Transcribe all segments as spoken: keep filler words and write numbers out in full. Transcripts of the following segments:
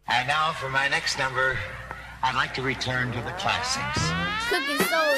And now for my next number, I'd like to return to the classics. Cooking soul.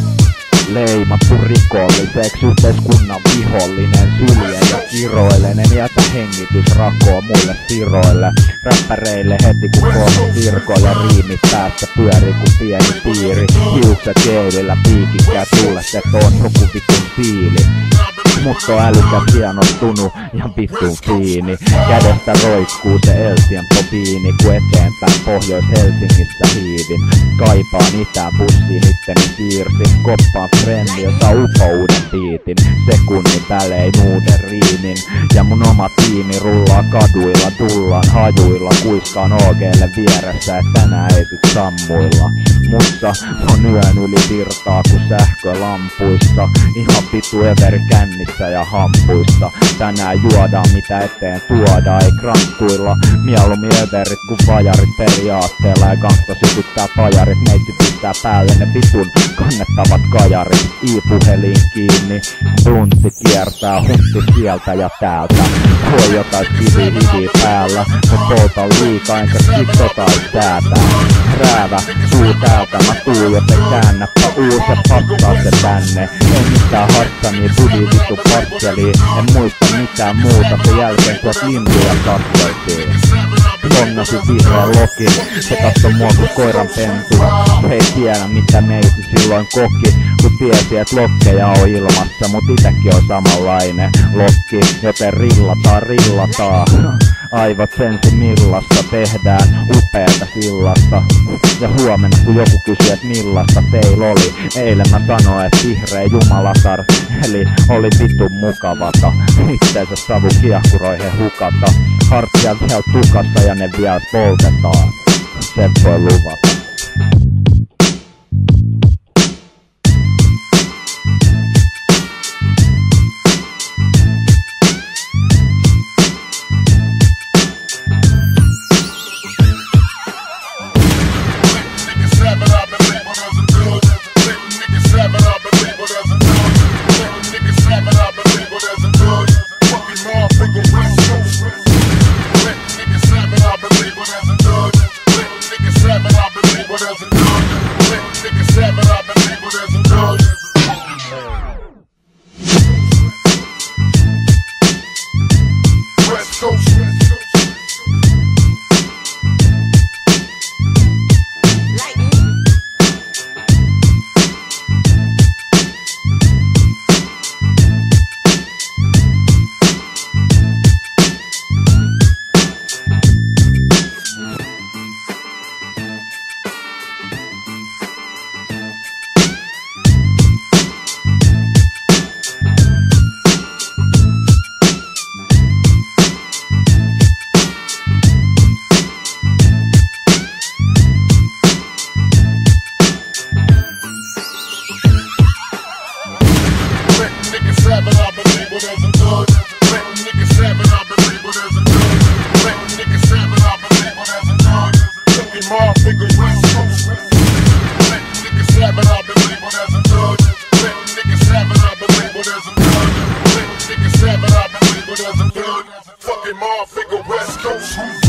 Leimattu rikolliseksi, yhteiskunnan vihollinen, sylje ja kiroilen. En jätä hengitysrakoa muille siroille. Räppäreille heti kun kolme virkoilla, riimit päästä pyörii kun pieni piiri. Hiukset jeilillä piikikkää tullet, et on joku vitun siili. Mut on älykäs hienostunut ja vitun fiini. Kädestä roikkuu se Elsian tobiini, kun eteenpäin Pohjois-Helsingissä hiivin. Kaipaan itään bussiin, itteni siirsin. Koppaan frendi, jota upouden biitin. Sekunnin välein uuden riimin. Ja mun oma tiimi rullaa kaduilla, tullaan hajuilla. Kuiskaan O G:lle vieressä, et tänään ei sit sammuilla. Mutta on yön yli virtaa ku sähkölampuissa. Ihan vitu everi kännissä ja hampuissa. Tänään juodaan mitä eteen tuodaan, ei kranttuilla. Mieluummin everit ku vajarit periaatteella. Ja gangsta sytyttää pajarit, neitsi pistää päälle ne vitun kannettavat kajarit. I-puhelin kiinni, bluntti kiertää, huntti sieltä ja täältä. Voi jotain kivi hivi päällä, mut polta liikaa enkä sit totais säätää. Räävä, suu täältä, mä tuijoten käännäpä uus ja passaa se tänne. Ei mitään hassani, budi vitu paskeliin. En muista mitään muuta sen jälkeen kun et lintuja kasteltiin. Pongasin vihreän lokin, se katso mua ku koiran pentu. Ei tiedä mitä meisi silloin koki, kun tiesi et lokkeja on ilmassa. Mut itekin on samanlainen lokki, joten rillataan, rillataan. Aivot sensi millasta tehdään upeata sillasta. Ja huomenna kun joku kysyy et millasta teillä oli, eilen mä sanoin et vihreä jumalatar. Eli oli vitun mukavata, itseensä savu kiehkuroihin hukata. Hartiat vielä tukassa ja ne vielä poltetaan, sen voi luvata. Fucking Marv, figure West Coast.